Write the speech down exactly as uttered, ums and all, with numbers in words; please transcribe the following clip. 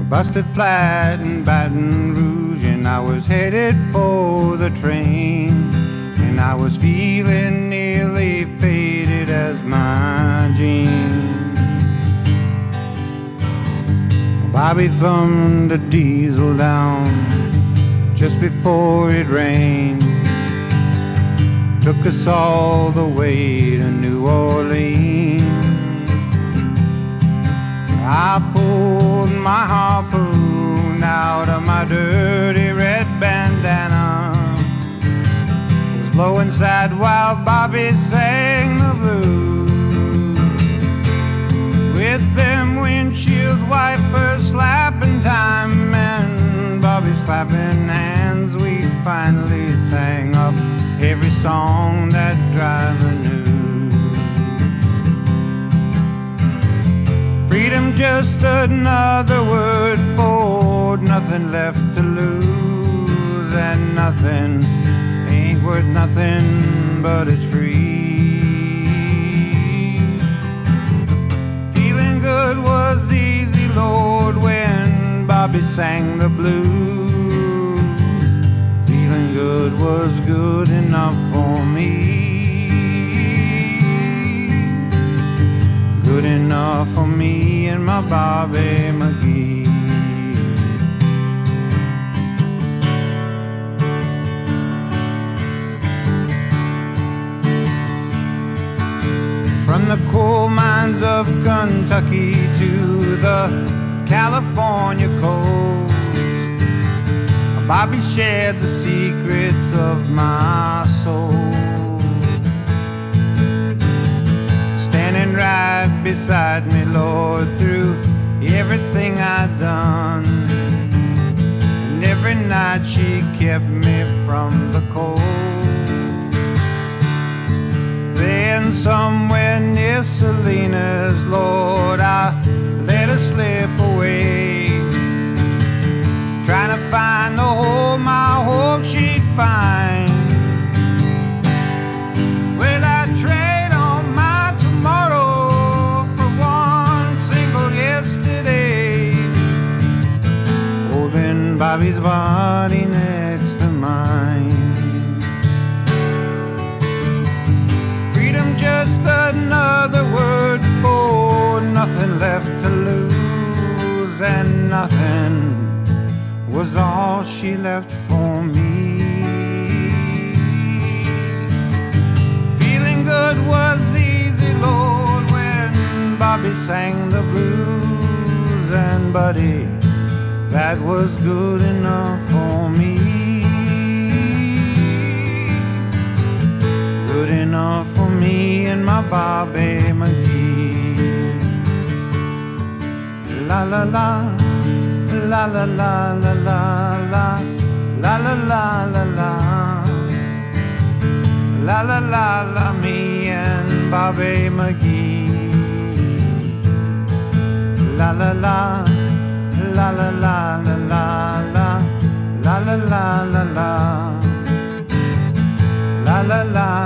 busted flat in Baton Rouge, and I was headed for the train, and I was feeling nearly faded as my jeans. Bobby thumbed a diesel down just before it rained, took us all the way to New Orleans. I pulled my harpoon out of my dirty red bandana, was blowing sad while Bobby sang the blues. With them windshield wipers slapping time and Bobby's clapping hands, we finally sang up every song that driver knew. Freedom, just another word for nothing left to lose, and nothing ain't worth nothing but it's free. Feeling good was easy, Lord, when Bobby sang the blues. Feeling good was good enough for me. Good enough for me and my Bobby McGee. From the coal mines of Kentucky to the California coast, Bobby shared the secrets of my soul. Standing right beside me, Lord, through everything I'd done, and every night she kept me from the cold. Then somewhere near Salinas, Lord, I let her slip away, trying to find the home I hoped she'd find. Well, I trade on my tomorrow for one single yesterday, holding Bobby's body next to mine. Freedom, just another word for nothing left to lose, and nothing was all she left for me. Feeling good was easy, Lord, when Bobby sang the blues, and buddy, that was good enough for me. Good enough for me and my Bobby McGee. La la la, la la la la la la, la la la la la, la la la la, me and Bobby McGee. La la la, la la la la la la, la la la la la, la la la.